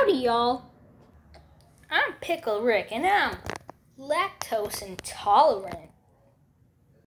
Howdy, y'all. I'm Pickle Rick, and I'm lactose intolerant.